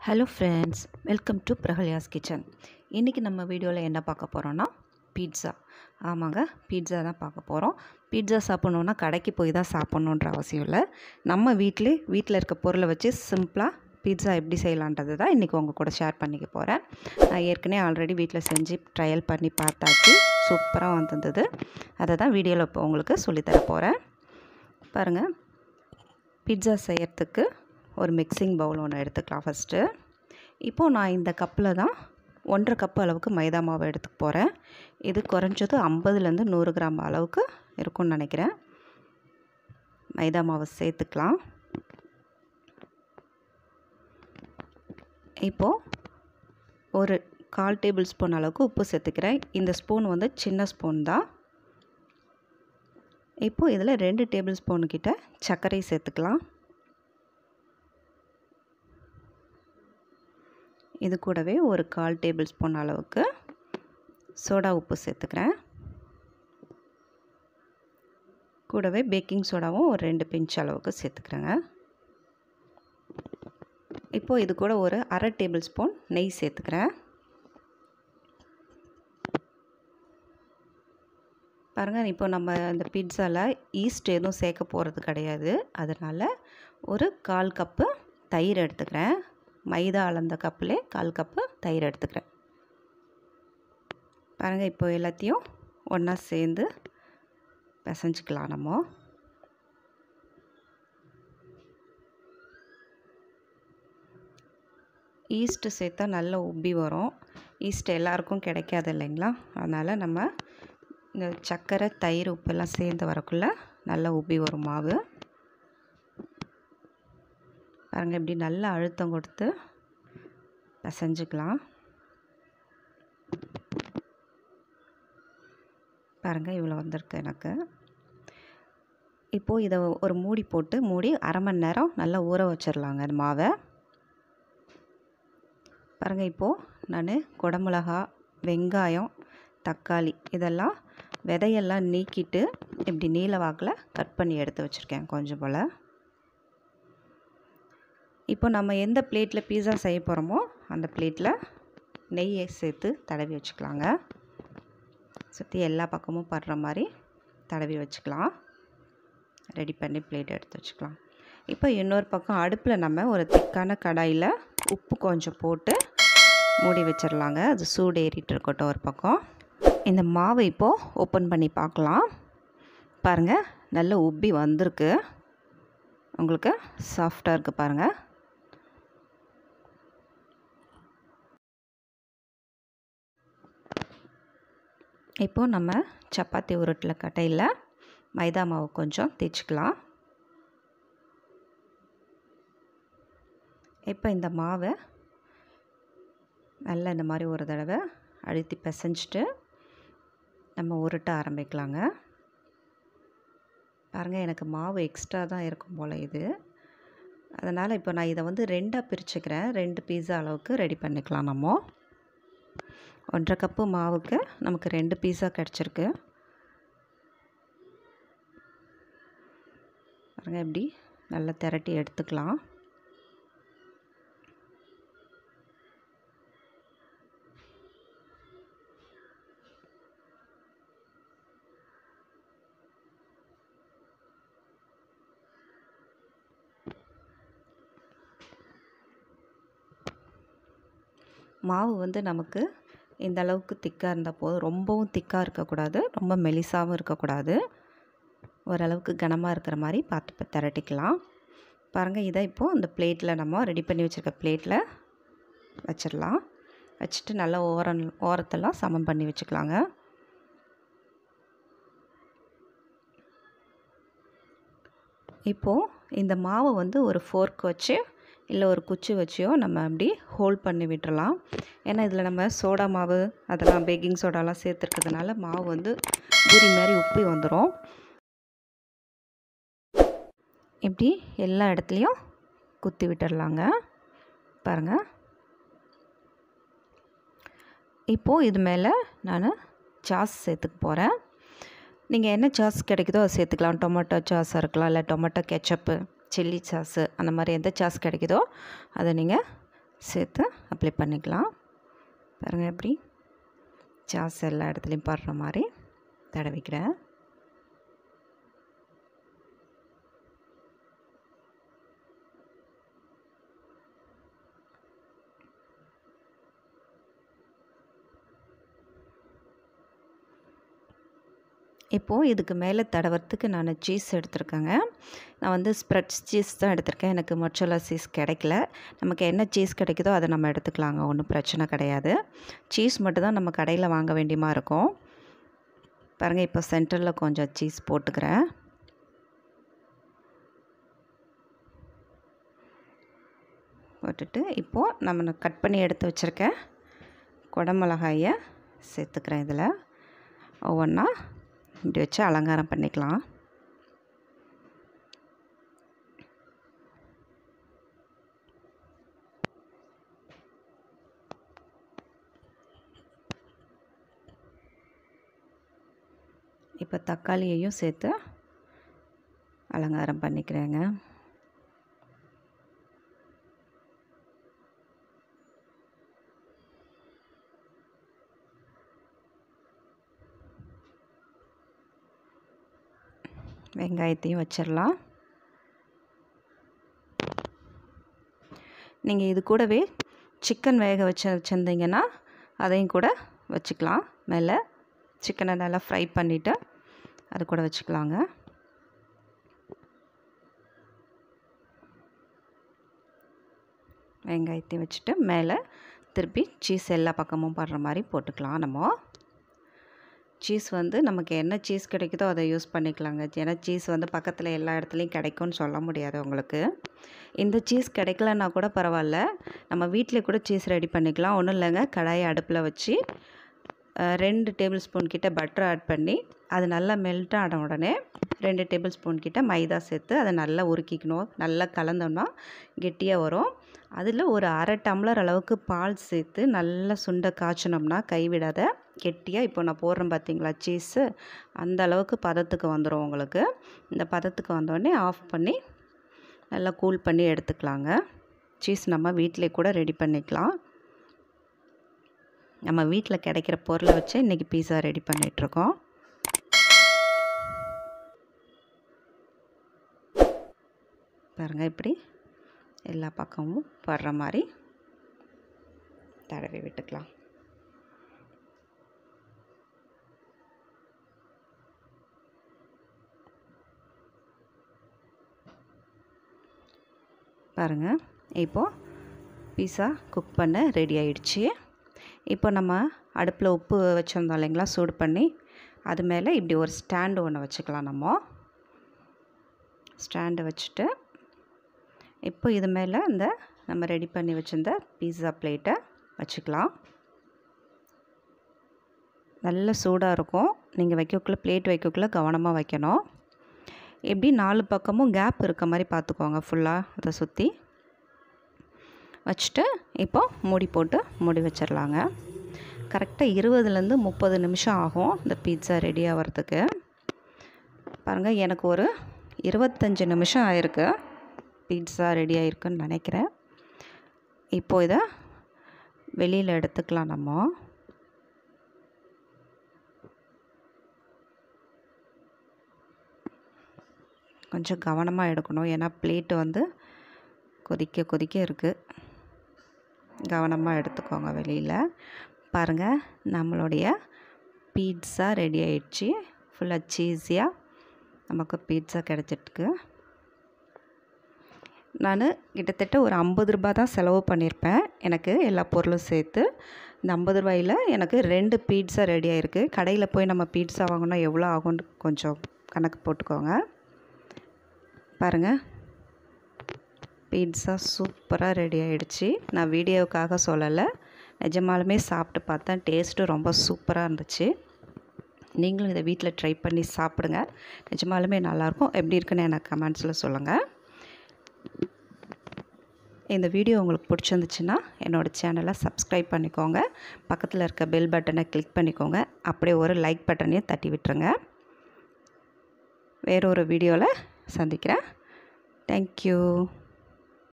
Hello friends, welcome to Prakalya's kitchen. இன்றைக்கி நம்ம வீடியோவில் என்ன பார்க்க போகிறோன்னா பீட்ஸா. ஆமாங்க, பீட்ஸா தான் பார்க்க போகிறோம். பீட்ஸா சாப்பிட்ணுன்னா கடைக்கு போய் தான் சாப்பிட்ணுன்ற அவசியம் இல்லை. நம்ம வீட்டில் இருக்க பொருளை வச்சு சிம்பிளாக பீட்ஸா எப்படி செய்யலான்றது தான் இன்றைக்கி உங்கள் கூட ஷேர் பண்ணிக்க போகிறேன். நான் ஏற்கனவே ஆல்ரெடி வீட்டில் செஞ்சு ட்ரையல் பண்ணி பார்த்தாச்சு. சூப்பராக வந்திருந்தது. அதை தான் வீடியோவில் இப்போ உங்களுக்கு சொல்லித்தர போகிறேன். பாருங்கள், பீட்ஸா செய்கிறதுக்கு ஒரு மிக்சிங் பவுல் ஒன்று எடுத்துக்கலாம். ஃபஸ்ட்டு இப்போது நான் இந்த கப்பில் தான் 1.5 கப்பு அளவுக்கு மைதா மாவு எடுத்துக்க போகிறேன். இது குறைஞ்சது 50லேருந்து 100 கிராம் அளவுக்கு இருக்கும்னு நினைக்கிறேன். மைதா மாவு சேர்த்துக்கலாம். இப்போது ஒரு 1/4 டேபிள் ஸ்பூன் அளவுக்கு உப்பு சேர்த்துக்கிறேன். இந்த ஸ்பூன் வந்து சின்ன ஸ்பூன் தான். இப்போது இதில் 2 டேபிள் ஸ்பூன் கிட்ட சர்க்கரை சேர்த்துக்கலாம். இது கூடவே ஒரு 1/4 டேபிள் ஸ்பூன் அளவுக்கு சோடா உப்பு சேர்த்துக்கிறேன். கூடவே பேக்கிங் சோடாவும் ஒரு 2 பிஞ்ச் அளவுக்கு சேர்த்துக்கிறேங்க. இப்போது இது கூட ஒரு 1/2 டேபிள் ஸ்பூன் நெய் சேர்த்துக்கிறேன். பாருங்கள், இப்போ நம்ம இந்த பீட்சாவில் ஈஸ்ட் எதுவும் சேர்க்க போகிறது கிடையாது. அதனால் ஒரு 1/4 கப்பு தயிர் எடுத்துக்கிறேன். மைதா அளந்த கப்பிலே 1/4 கப்பு தயிர் எடுத்துக்கிறேன். பாருங்கள், இப்போ எல்லாத்தையும் ஒன்றா சேர்ந்து பிசைஞ்சிக்கலாம். நம்ம ஈஸ்ட்டு சேர்த்தா நல்ல உப்பி வரும். ஈஸ்ட் எல்லாருக்கும் கிடைக்காது இல்லைங்களா? அதனால் நம்ம இந்த சர்க்கரை, தயிர், உப்பெல்லாம் சேர்ந்து வரக்குள்ளே நல்லா உப்பி வரும் மாவு. பாருங்கள், இப்படி நல்லா அழுத்தம் கொடுத்து பிசைஞ்சிக்கலாம். பாருங்கள், இவ்வளோ வந்திருக்கு எனக்கு. இப்போது இதை ஒரு மூடி போட்டு மூடி 1/2 மணி நேரம் நல்லா ஊற வச்சிடலாங்க அந்த மாவை. பாருங்கள், இப்போது நான் குடமிளகா, வெங்காயம், தக்காளி இதெல்லாம் விதையெல்லாம் நீக்கிட்டு இப்படி நீல வாக்கில் கட் பண்ணி எடுத்து வச்சுருக்கேன் கொஞ்சம் போல். இப்போ நம்ம எந்த பிளேட்டில் பீஸா செய்ய போகிறோமோ அந்த பிளேட்டில் நெய்யை சேர்த்து தடவி வச்சுக்கலாங்க. சுற்றி எல்லா பக்கமும் படுற மாதிரி தடவி வச்சுக்கலாம். ரெடி பண்ணி பிளேட் எடுத்து வச்சுக்கலாம். இப்போ இன்னொரு பக்கம் அடுப்பில் நம்ம ஒரு திக்கான கடாயில் உப்பு கொஞ்சம் போட்டு மூடி வச்சிடலாங்க. அது சூடு ஏறிட்டு இருக்கட்டும் ஒரு பக்கம். இந்த மாவை இப்போது ஓப்பன் பண்ணி பார்க்கலாம். பாருங்கள், நல்ல உப்பி வந்திருக்கு. உங்களுக்கு சாஃப்டாக இருக்குது பாருங்கள். இப்போது நம்ம சப்பாத்தி உருட்டில் கட்டையில் மைதா மாவு கொஞ்சம் தேய்ச்சிக்கலாம். இப்போ இந்த மாவை நல்லா இந்த மாதிரி ஒரு தடவை அழுத்தி பிசைஞ்சிட்டு நம்ம உருட்ட ஆரம்பிக்கலாங்க. பாருங்கள், எனக்கு மாவு எக்ஸ்ட்ரா தான் இருக்கும் போல் இது. அதனால் இப்போ நான் இதை வந்து 2ஆக பிரிச்சுக்கிறேன். 2 பீஸா அளவுக்கு ரெடி பண்ணிக்கலாம். நம்ம 1/2 கப்பு மாவுக்கு நமக்கு 2 பீஸா கிடச்சிருக்கு. பாருங்கள், இப்படி நல்லா திரட்டி எடுத்துக்கலாம். மாவு வந்து நமக்கு இந்த அளவுக்கு திக்காக இருந்தால் போதும். ரொம்பவும் திக்காக இருக்கக்கூடாது, ரொம்ப மெலிசாகவும் இருக்கக்கூடாது. ஓரளவுக்கு கனமாக இருக்கிற மாதிரி பார்த்து திரட்டிக்கலாம். பாருங்கள், இதை இப்போது இந்த பிளேட்டில் நம்ம ரெடி பண்ணி வச்சுருக்க பிளேட்டில் வச்சிடலாம். வச்சுட்டு நல்லா ஓரத்தெல்லாம் சமம் பண்ணி வச்சுக்கலாங்க. இப்போது இந்த மாவை வந்து ஒரு ஃபோர்க் வச்சு இல்லை ஒரு குச்சி வச்சியோ நம்ம அப்படி ஹோல்ட் பண்ணி விட்டுறலாம். ஏன்னா இதில் நம்ம சோடா மாவு அதெல்லாம் பேக்கிங் சோடாலாம் சேர்த்துருக்கிறதுனால மாவு வந்து பூரி மாதிரி உப்பி வந்துடும். இப்படி எல்லா இடத்துலையும் குத்தி விட்டுடலாங்க. பாருங்கள், இப்போது இது மேலே நான் சாஸ் சேர்த்துக்க போகிறேன். நீங்கள் என்ன சாஸ் கிடைக்குதோ அதை சேர்த்துக்கலாம். டொமேட்டோ சாஸாக இருக்கலாம், இல்லை டொமேட்டோ கெச்சப்பு, சில்லி சாஸு, அந்த மாதிரி எந்த சாஸ் கிடைக்குதோ அதை நீங்கள் சேர்த்து அப்ளை பண்ணிக்கலாம். பாருங்கள் எப்படி சாஸ் எல்லா இடத்துலையும் படுற மாதிரி தடவிக்கிறேன். இப்போது இதுக்கு மேலே தடவறதுக்கு நான் சீஸ் எடுத்துருக்கேங்க. நான் வந்து ஸ்ப்ரெட்ஸ் சீஸ் தான் எடுத்திருக்கேன். எனக்கு மொச்சோலா சீஸ் கிடைக்கல. நமக்கு என்ன சீஸ் கிடைக்குதோ அதை நம்ம எடுத்துக்கலாங்க, ஒன்றும் பிரச்சனை கிடையாது. சீஸ் மட்டும் தான் நம்ம கடையில் வாங்க வேண்டியமா இருக்கும். பாருங்கள், இப்போ சென்டரில் கொஞ்சம் சீஸ் போட்டுக்கிறேன். போட்டுட்டு இப்போது நம்ம கட் பண்ணி எடுத்து வச்சுருக்கேன் குடமிளகாயை சேர்த்துக்கிறேன். இதில் ஒவ்வொன்றா இப்படி வச்சு அலங்காரம் பண்ணிக்கலாம். இப்போ தக்காளியையும் சேர்த்து அலங்காரம் பண்ணிக்கிறேங்க. வெங்காயத்தையும் வச்சிடலாம். நீங்கள் இது கூடவே சிக்கன் வேக வச்சுருந்தீங்கன்னா அதையும் கூட வச்சுக்கலாம். மேலே சிக்கனை நல்லா ஃப்ரை பண்ணிவிட்டு அது கூட வச்சுக்கலாங்க. வெங்காயத்தையும் வச்சுட்டு மேலே திருப்பி சீஸ் எல்லா பக்கமும் படுற மாதிரி போட்டுக்கலாம். நம்ம சீஸ் வந்து நமக்கு என்ன சீஸ் கிடைக்குதோ அதை யூஸ் பண்ணிக்கலாங்க. ஏன்னா சீஸ் வந்து பக்கத்தில் எல்லா இடத்துலையும் கிடைக்கும்னு சொல்ல முடியாது உங்களுக்கு. இந்த சீஸ் கிடைக்கலன்னா கூட பரவாயில்ல, நம்ம வீட்டிலே கூட சீஸ் ரெடி பண்ணிக்கலாம். ஒன்றும் இல்லைங்க, கடாயை அடுப்பில் வச்சு 2 டேபிள் ஸ்பூன் கிட்ட பட்டர் ஆட் பண்ணி அது நல்லா மெல்ட் ஆன உடனே 2 டேபிள் ஸ்பூன் கிட்ட மைதா சேர்த்து அதை நல்லா உருக்கிக்கணும். நல்லா கலந்தோம்னா கெட்டியாக வரும். அதில் ஒரு 1/2 டம்ளர் அளவுக்கு பால் சேர்த்து நல்லா சுண்டை காய்ச்சினோம்னா கைவிடாத கெட்டியாக, இப்போ நான் போடுறேன் பார்த்தீங்களா சீஸு, அந்த அளவுக்கு பதத்துக்கு வந்துடும் உங்களுக்கு. இந்த பதத்துக்கு வந்தோடனே ஆஃப் பண்ணி நல்லா கூல் பண்ணி எடுத்துக்கலாங்க. சீஸ் நம்ம வீட்டிலே கூட ரெடி பண்ணிக்கலாம். நம்ம வீட்டில் கிடைக்கிற பொருளை வச்சு இன்றைக்கி பீஸா ரெடி பண்ணிகிட்ருக்கோம். பாருங்கள், இப்படி எல்லா பக்கமும் படுற மாதிரி தடவி விட்டுக்கலாம். பாருங்கள், இப்போது பீஸா குக் பண்ண ரெடி ஆயிடுச்சு. இப்போ நம்ம அடுப்பில் உப்பு வச்சுருந்தோம் இல்லைங்களா, சூடு பண்ணி அது மேலே இப்படி ஒரு ஸ்டாண்டு ஒன்று வச்சுக்கலாம். ஸ்டாண்டை வச்சுட்டு இப்போ இது மேலே இந்த நம்ம ரெடி பண்ணி வச்சுருந்த பீஸா பிளேட்டை வச்சுக்கலாம். நல்ல சூடாக இருக்கும். நீங்கள் வைக்கக்குள்ளே பிளேட் வைக்கக்குள்ளே கவனமாக வைக்கணும். எப்படி 4 பக்கமும் கேப் இருக்க மாதிரி பார்த்துக்கோங்க. ஃபுல்லாக அதை சுற்றி வச்சுட்டு இப்போ மூடி போட்டு மூடி வச்சிடலாங்க. கரெக்டாக 20லேருந்து 30 நிமிஷம் ஆகும் இந்த பீட்சா ரெடி ஆகிறதுக்கு. பாருங்கள், எனக்கு ஒரு 25 நிமிஷம் ஆயிருக்கு. பீட்சா ரெடி ஆகிருக்குன்னு நினைக்கிறேன். இப்போது இதை வெளியில் எடுத்துக்கலாம். நம்ம கொஞ்சம் கவனமாக எடுக்கணும், ஏன்னா பிளேட்டு வந்து கொதிக்க இருக்குது. கவனமாக எடுத்துக்கோங்க வெளியில். பாருங்கள், நம்மளுடைய பீட்சா ரெடி ஆயிடுச்சு. ஃபுல்லாக சீஸியாக நமக்கு பீட்சா கிடச்சிட்ருக்கு. நான் கிட்டத்தட்ட ஒரு 50 ரூபா தான் செலவு பண்ணியிருப்பேன் எனக்கு எல்லா பொருளும் சேர்த்து. இந்த 50 ரூபாயில் எனக்கு 2 பீட்சா ரெடி ஆகிருக்கு. கடையில் போய் நம்ம பீட்சா வாங்கினா எவ்வளோ ஆகும்னு கொஞ்சம் கணக்கு போட்டுக்கோங்க. பாருங்கள், பீட்சா சூப்பராக ரெடி ஆகிடுச்சு. நான் வீடியோவுக்காக சொல்லலை, நிஜமாலுமே சாப்பிட்டு பார்த்தேன். டேஸ்ட்டு ரொம்ப சூப்பராக இருந்துச்சு. நீங்களும் இதை வீட்டில் ட்ரை பண்ணி சாப்பிடுங்க. நிஜமாலுமே நல்லாயிருக்கும். எப்படி இருக்குன்னு எனக்கு கமெண்ட்ஸில் சொல்லுங்கள். இந்த வீடியோ உங்களுக்கு பிடிச்சிருந்துச்சுன்னா என்னோடய சேனலை சப்ஸ்கிரைப் பண்ணிக்கோங்க. பக்கத்தில் இருக்க பெல் பட்டனை கிளிக் பண்ணிக்கோங்க. அப்படியே ஒரு லைக் பட்டனையும் தட்டி விட்டுருங்க. வேறொரு வீடியோவில் சந்திக்கிறேன். தேங்க்யூ.